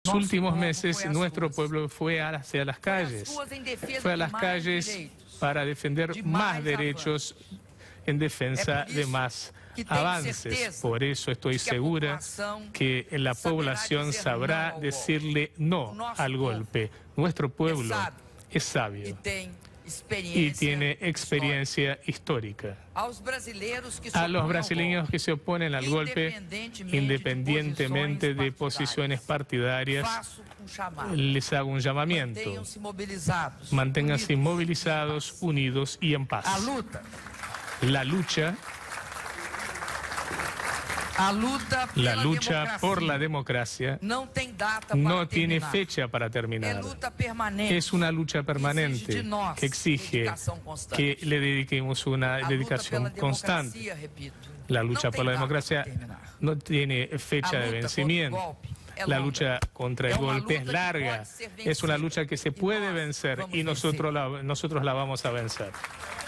Los últimos meses nuestro pueblo fue hacia las calles, para defender más derechos en defensa de más avances. Por eso estoy segura que la población sabrá decirle no al golpe. Nuestro pueblo es sabio y tiene experiencia histórica. A los brasileños que se oponen al golpe, independientemente de posiciones partidarias, les hago un llamamiento. Manténganse movilizados, unidos y en paz. La lucha por la democracia no tiene fecha para terminar. Es una lucha permanente que exige que le dediquemos una dedicación constante. La lucha por la democracia no tiene fecha de vencimiento. La lucha contra el golpe es larga. Es una lucha que se puede vencer y nosotros la vamos a vencer.